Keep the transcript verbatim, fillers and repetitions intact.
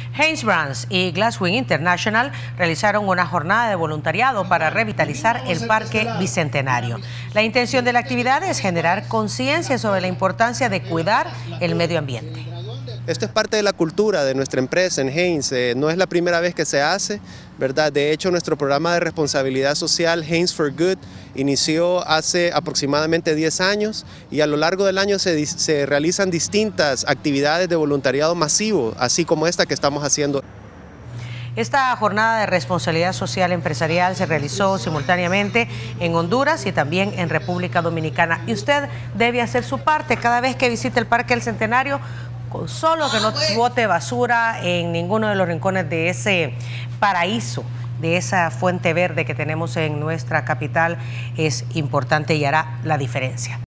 Hanesbrands y Glasswing International realizaron una jornada de voluntariado para revitalizar el Parque Bicentenario. La intención de la actividad es generar conciencia sobre la importancia de cuidar el medio ambiente. Esto es parte de la cultura de nuestra empresa en Hanes, eh, no es la primera vez que se hace, ¿verdad? De hecho, nuestro programa de responsabilidad social, Hanes for Good, inició hace aproximadamente diez años y a lo largo del año se, se realizan distintas actividades de voluntariado masivo, así como esta que estamos haciendo. Esta jornada de responsabilidad social empresarial se realizó simultáneamente en Honduras y también en República Dominicana. Y usted debe hacer su parte cada vez que visite el Parque del Centenario, con solo que no bote basura en ninguno de los rincones de ese paraíso, de esa fuente verde que tenemos en nuestra capital, es importante y hará la diferencia.